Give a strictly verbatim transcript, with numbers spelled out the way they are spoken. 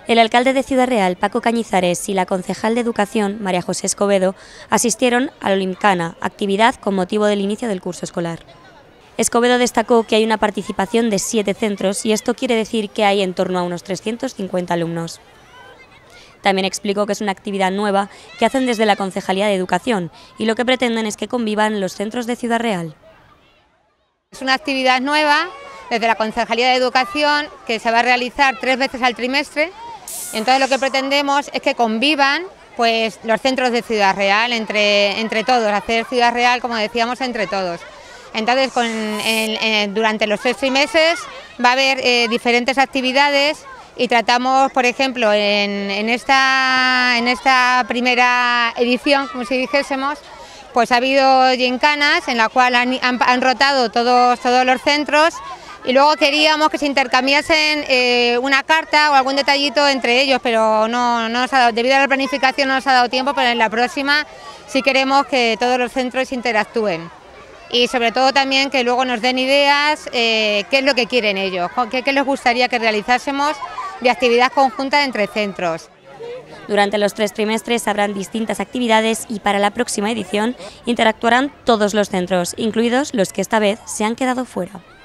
El alcalde de Ciudad Real, Paco Cañizares, y la concejal de Educación, María José Escobedo, asistieron a la Olimcana, actividad con motivo del inicio del curso escolar. Escobedo destacó que hay una participación de siete centros y esto quiere decir que hay en torno a unos trescientos cincuenta alumnos. También explicó que es una actividad nueva que hacen desde la Concejalía de Educación y lo que pretenden es que convivan los centros de Ciudad Real. Es una actividad nueva desde la Concejalía de Educación que se va a realizar tres veces al trimestre. Entonces lo que pretendemos es que convivan pues, los centros de Ciudad Real entre, entre todos, hacer Ciudad Real, como decíamos, entre todos. Entonces con, en, en, durante los tres trimestres va a haber eh, diferentes actividades y tratamos, por ejemplo, en, en, esta, en esta primera edición, como si dijésemos, pues ha habido gincanas en la cual han, han, han rotado todos, todos los centros. Y luego queríamos que se intercambiasen eh, una carta o algún detallito entre ellos, pero no, no nos ha dado, debido a la planificación no nos ha dado tiempo, pero en la próxima sí queremos que todos los centros interactúen. Y sobre todo también que luego nos den ideas, eh, qué es lo que quieren ellos, qué, qué les gustaría que realizásemos de actividad conjunta entre centros. Durante los tres trimestres habrán distintas actividades y para la próxima edición interactuarán todos los centros, incluidos los que esta vez se han quedado fuera.